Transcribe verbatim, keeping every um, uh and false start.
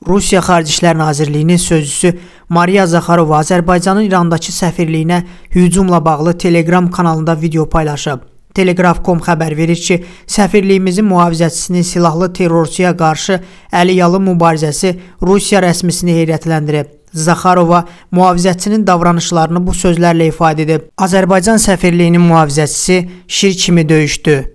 Rusiya Xarici İşlər Nazirliyinin sözçüsü Mariya Zakharova Azərbaycanın İrandakı səfirliyinə hücumla bağlı Telegram kanalında video paylaşıb. Telegraf nöqtə com xəbər verir ki, səfirliyimizin mühafizəçisinin silahlı terrorçuya qarşı əliyalı mübarizəsi Rusiya rəsmisini heyrətləndirib. Zakharova mühafizəçinin davranışlarını bu sözlərlə ifadə edib. Azərbaycan səfirliyinin mühafizəçisi şir kimi döyüşdü.